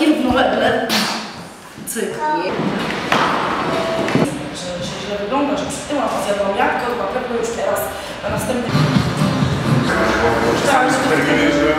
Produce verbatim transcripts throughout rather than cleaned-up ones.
Barki równolegle. Cyk. Że się źle wygląda, że przytyłam, a zjadłam jabłko, to na pewno już teraz na następnym... Tak, że...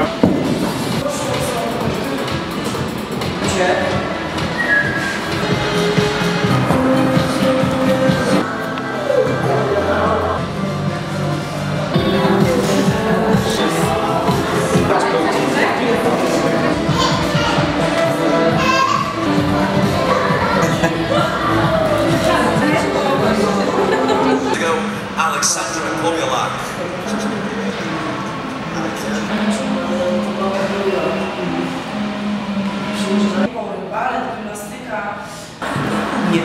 Aleksandra Pobielak. Balet, gimnastyka. Nie.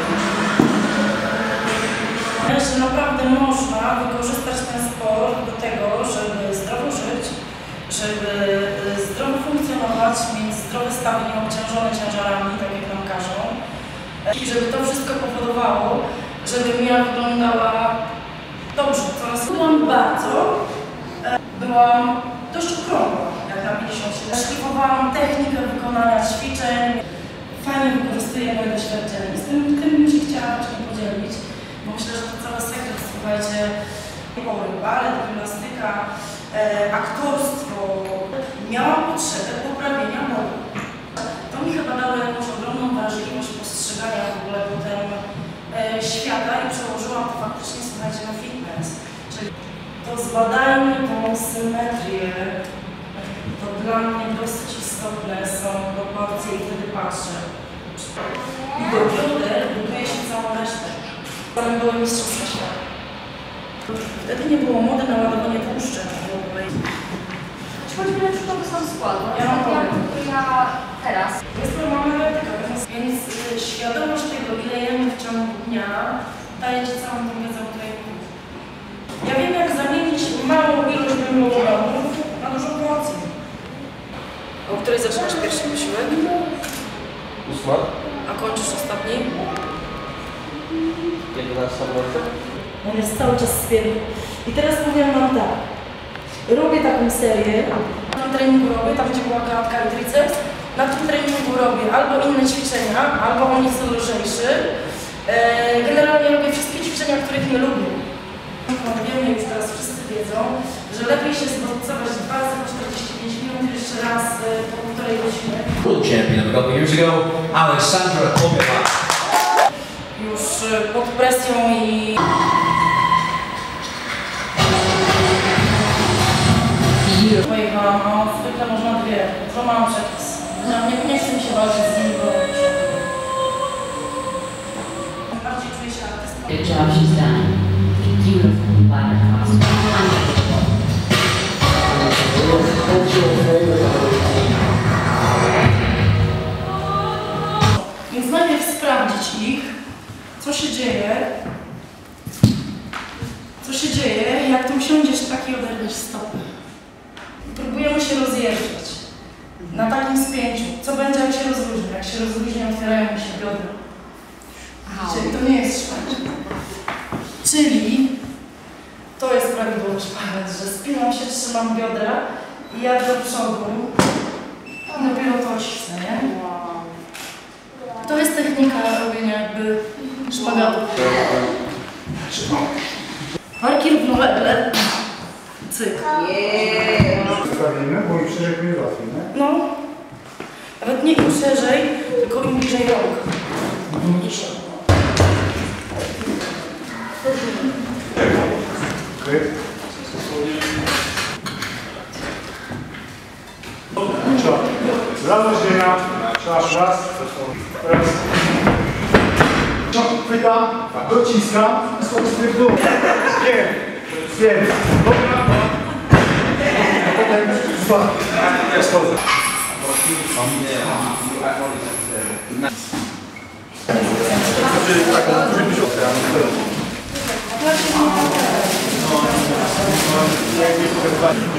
Że naprawdę można wykorzystać ten sport do tego, żeby zdrowo żyć, żeby zdrowo funkcjonować, mieć zdrowe stawy nieobciążone ciężarami, tak jak nam każą. I żeby to wszystko powodowało, żebym ja wyglądała dobrze. Coraz byłam bardzo, byłam dość okrągła, jak na pięćdziesiąt siedem. Szlifowałam technikę wykonania ćwiczeń. Fajnie wykorzystuję moje doświadczenie. Z tym, tym bym się chciała właśnie podzielić, bo myślę, że to cały sekret, słuchajcie, balet, gimnastyka, e, aktorstwo. Miałam potrzebę poprawienia mowy. To mi chyba dało jakąś ogromną wrażliwość postrzegania w ogóle potem e, świata i przełożyłam to faktycznie, słuchajcie, na fitness. Czyli to zbadajmy tą symetrię. To dla mnie dosyć istotne są proporcje i wtedy patrzę. I do bioder buduje się całą resztę. Potem były mistrzostwa świata. Wtedy nie było mody na ładowanie tłuszczy w ogóle. Chodzi mi na przykład o sam skład. Ja mam problem. Ja teraz. Jest normalna etyka, więc y, świadomość tego, ile jemy w ciągu dnia, daje ci całą tą wiedzę o treningu. Ja wiem, jak zamienić małą ilość węglowodanów na dużą porcję. O której zaczynasz pierwszy wysiłek? Ósma. A kończysz ostatni? jedenasta może. On jest cały czas spięty. I teraz powiem wam tak. Robię taką serię. Na tym treningu robię, tam gdzie była klatka i triceps. Na tym treningu robię albo inne ćwiczenia, albo on jest lżejszy. Eee, generalnie robię wszystkie ćwiczenia, których nie lubię. Wiemy, już teraz wszyscy wiedzą, że lepiej się zmocować dwa razy po czterdzieści pięć minut, jeszcze raz po półtorej godziny. World champion a couple years ago, Aleksandra Pobielak. Już pod presją i... Pojechałam, a zwykle można dwie. Złamałam przepis. Nie, nie chcę mi się walczyć z nim, bo... Bardziej czuję się artystką. Good job, she's done. Beautiful black costume. Więc najpierw sprawdzić ich, co się dzieje, co się dzieje, jak tu usiądziesz tak i oderwiesz stopy. Próbujemy się rozjeżdżać na takim spięciu. Co będzie, jak się rozluźni? Jak się rozluźni, otwierają mi się biodra. Czyli to nie jest szpać. Czyli to jest prawidłowy szpalec, że spinam się, trzymam biodra i jadę do przodu i dopiero to cisnę, nie? To jest technika robienia jakby szpagatu. Barki równolegle. Cyk. Sprawimy, bo im szerzej, tym łatwiej, nie? No. Nawet nie im szerzej, tylko im bliżej rąk. No to nie trzeba. Okej. Trzeba. Raz do ziemia. Raz, raz. Raz. Chwytam, dociskam, sobie w dół. Wiem, wiem. Dobra. A potem dwa. Ja schodzę. Taką